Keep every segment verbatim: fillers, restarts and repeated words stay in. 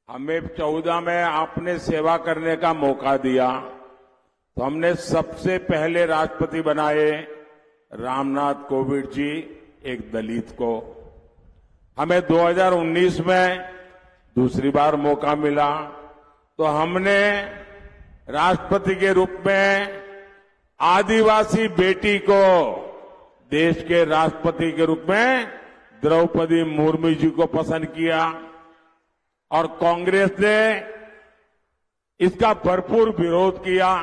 हमें चौदह में आपने सेवा करने का मौका दिया तो हमने सबसे पहले राष्ट्रपति बनाए रामनाथ कोविंद जी, एक दलित को। हमें दो हज़ार उन्नीस में दूसरी बार मौका मिला तो हमने राष्ट्रपति के रूप में आदिवासी बेटी को देश के राष्ट्रपति के रूप में द्रौपदी मुर्मू जी को पसंद किया और कांग्रेस ने इसका भरपूर विरोध किया।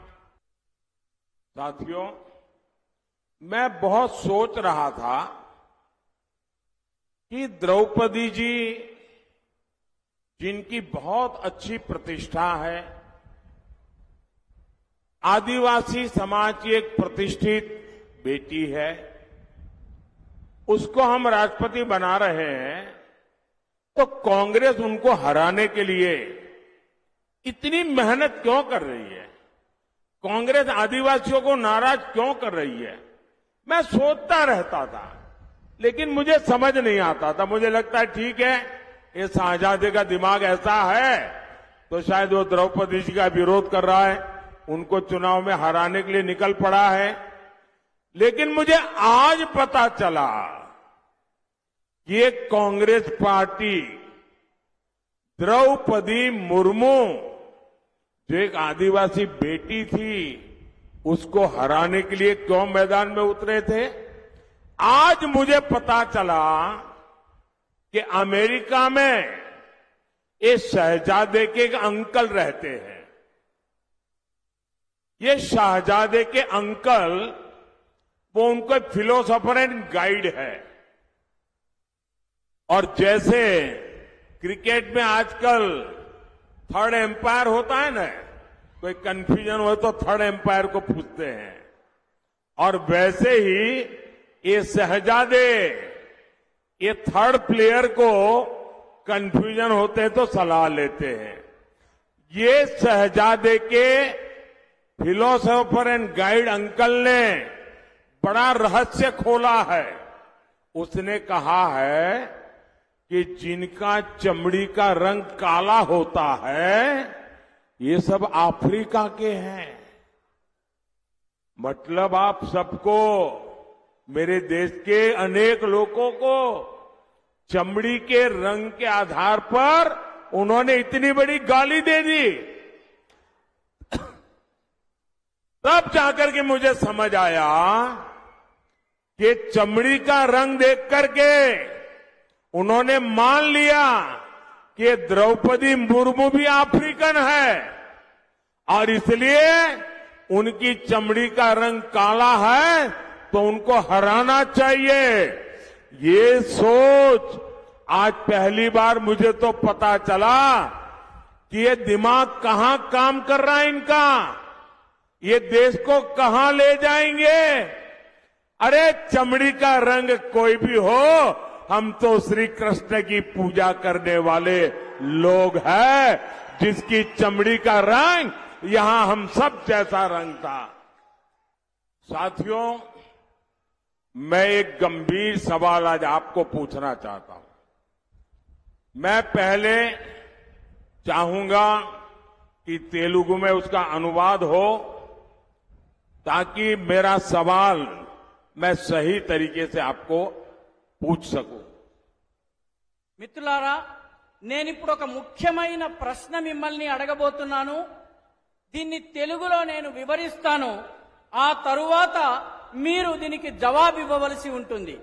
साथियों, मैं बहुत सोच रहा था कि द्रौपदी जी, जिनकी बहुत अच्छी प्रतिष्ठा है, आदिवासी समाज की एक प्रतिष्ठित बेटी है, उसको हम राष्ट्रपति बना रहे हैं तो कांग्रेस उनको हराने के लिए इतनी मेहनत क्यों कर रही है? कांग्रेस आदिवासियों को नाराज क्यों कर रही है? मैं सोचता रहता था, लेकिन मुझे समझ नहीं आता था। मुझे लगता है ठीक है, ये शाहजादे का दिमाग ऐसा है तो शायद वो द्रौपदी जी का विरोध कर रहा है, उनको चुनाव में हराने के लिए निकल पड़ा है। लेकिन मुझे आज पता चला कि ये कांग्रेस पार्टी द्रौपदी मुर्मू, जो एक आदिवासी बेटी थी, उसको हराने के लिए क्यों मैदान में उतरे थे। आज मुझे पता चला कि अमेरिका में ये शहजादे के एक अंकल रहते हैं। ये शहजादे के अंकल, वो उनको फिलोसोफर एंड गाइड है। और जैसे क्रिकेट में आजकल थर्ड एम्पायर होता है ना, कोई कंफ्यूजन हो तो थर्ड एम्पायर को पूछते हैं, और वैसे ही ये शहजादे ये थर्ड प्लेयर को कंफ्यूजन होते हैं तो सलाह लेते हैं। ये शहजादे के फिलोसोफर एंड गाइड अंकल ने बड़ा रहस्य खोला है। उसने कहा है कि जिनका चमड़ी का रंग काला होता है, ये सब अफ्रीका के हैं। मतलब आप सबको, मेरे देश के अनेक लोगों को चमड़ी के रंग के आधार पर उन्होंने इतनी बड़ी गाली दे दी। तब जाकर के मुझे समझ आया कि चमड़ी का रंग देख करके उन्होंने मान लिया कि द्रौपदी मुर्मू भी अफ्रीकन है और इसलिए उनकी चमड़ी का रंग काला है तो उनको हराना चाहिए। ये सोच आज पहली बार मुझे तो पता चला कि ये दिमाग कहां काम कर रहा है इनका, ये देश को कहां ले जाएंगे। अरे चमड़ी का रंग कोई भी हो, हम तो श्री कृष्ण की पूजा करने वाले लोग हैं, जिसकी चमड़ी का रंग यहां हम सब जैसा रंग था। साथियों, मैं एक गंभीर सवाल आज आपको पूछना चाहता हूं। मैं पहले चाहूंगा कि तेलुगु में उसका अनुवाद हो, ताकि मेरा सवाल मैं सही तरीके से आपको पूछ सकूं। మిత్రులారా, నేను ఇప్పుడు ఒక ముఖ్యమైన ప్రశ్న మిమ్మల్ని అడగబోతున్నాను. దీన్ని తెలుగులో నేను వివరిస్తాను. ఆ తరువాత మీరు దీనికి జవాబు ఇవ్వవలసి ఉంటుంది.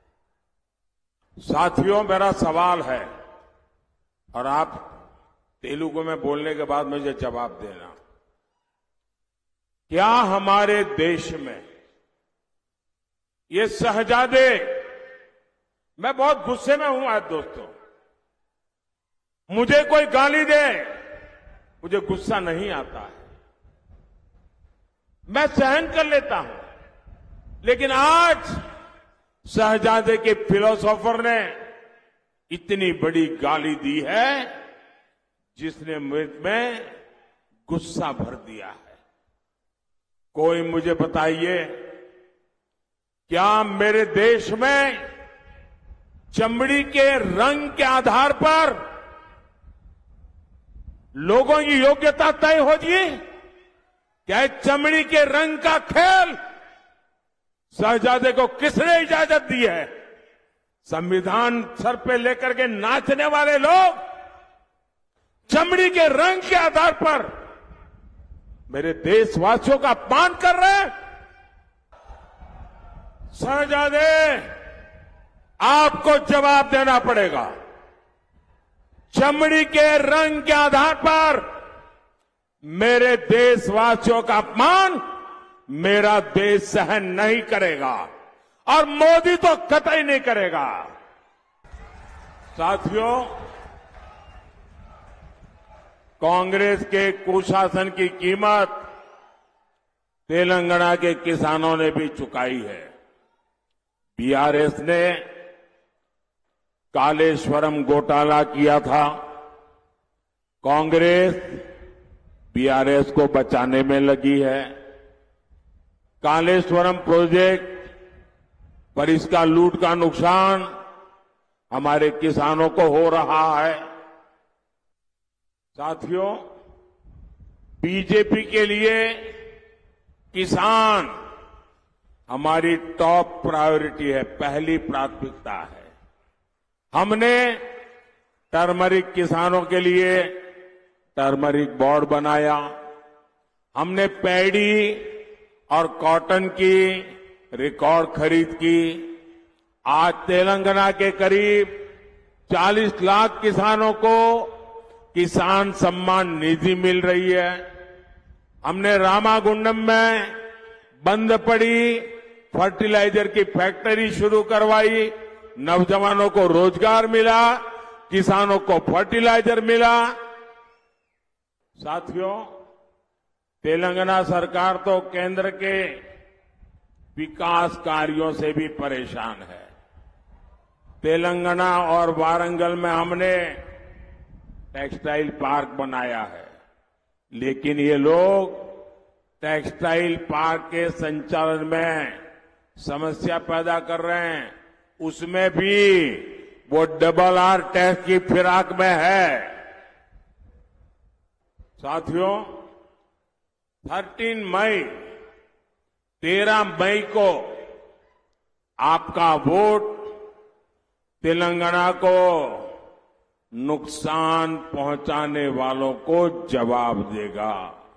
साथियों, मेरा सवाल है और आप तेलुगु में बोलने के बाद मुझे जवाब देना। क्या हमारे देश में ये शहजादे, मैं बहुत गुस्से में हूं आज दोस्तों, मुझे कोई गाली दे मुझे गुस्सा नहीं आता है, मैं सहन कर लेता हूं, लेकिन आज शहजादे के फिलोसोफर ने इतनी बड़ी गाली दी है जिसने में गुस्सा भर दिया है। कोई मुझे बताइए, क्या मेरे देश में चमड़ी के रंग के आधार पर लोगों की योग्यता तय होगी? क्या चमड़ी के रंग का खेल शहजादे को किसने इजाजत दी है? संविधान सर पे लेकर के नाचने वाले लोग चमड़ी के रंग के आधार पर मेरे देशवासियों का अपमान कर रहे हैं। शहजादे, आपको जवाब देना पड़ेगा। चमड़ी के रंग के आधार पर मेरे देशवासियों का अपमान मेरा देश सहन नहीं करेगा और मोदी तो कतई नहीं करेगा। साथियों, कांग्रेस के कुशासन की कीमत तेलंगाना के किसानों ने भी चुकाई है। बीआरएस ने कालेश्वरम घोटाला किया था। कांग्रेस बीआरएस को बचाने में लगी है। कालेश्वरम प्रोजेक्ट पर इसका लूट का नुकसान हमारे किसानों को हो रहा है। साथियों, बीजेपी के लिए किसान हमारी टॉप प्रायोरिटी है, पहली प्राथमिकता है। हमने टर्मरिक किसानों के लिए टर्मरिक बोर्ड बनाया। हमने पैडी और कॉटन की रिकॉर्ड खरीद की। आज तेलंगाना के करीब चालीस लाख किसानों को किसान सम्मान निधि मिल रही है। हमने रामागुंडम में बंद पड़ी फर्टिलाइजर की फैक्ट्री शुरू करवाई। नौजवानों को रोजगार मिला, किसानों को फर्टिलाइजर मिला। साथियों, तेलंगाना सरकार तो केंद्र के विकास कार्यों से भी परेशान है। तेलंगाना और वारंगल में हमने टेक्सटाइल पार्क बनाया है, लेकिन ये लोग टेक्सटाइल पार्क के संचालन में समस्या पैदा कर रहे हैं। उसमें भी वो डबल आर टैक्स की फिराक में है। साथियों, तेरह मई तेरह मई को आपका वोट तेलंगाना को नुकसान पहुंचाने वालों को जवाब देगा।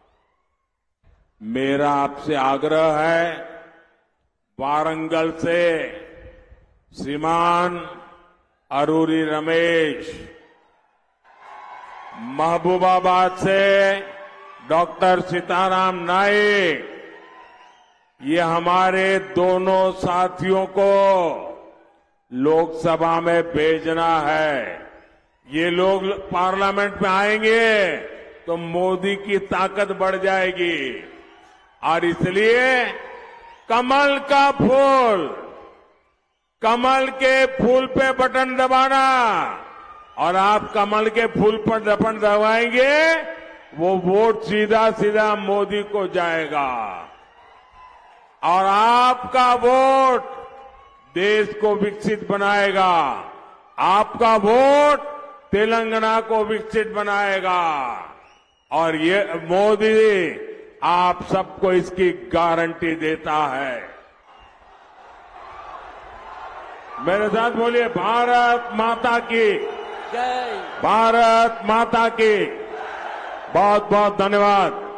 मेरा आपसे आग्रह है, वारंगल से श्रीमान अरूरी रमेश, महबूबाबाद से डॉक्टर सीताराम नाइक, ये हमारे दोनों साथियों को लोकसभा में भेजना है। ये लोग पार्लियामेंट में आएंगे तो मोदी की ताकत बढ़ जाएगी और इसलिए कमल का फूल, कमल के फूल पे बटन दबाना और आप कमल के फूल पर बटन दबाएंगे, वो वोट सीधा सीधा मोदी को जाएगा और आपका वोट देश को विकसित बनाएगा। आपका वोट तेलंगाना को विकसित बनाएगा और ये मोदी आप सबको इसकी गारंटी देता है। मेरे साथ बोलिए, भारत माता की जय। भारत माता की। बहुत बहुत धन्यवाद।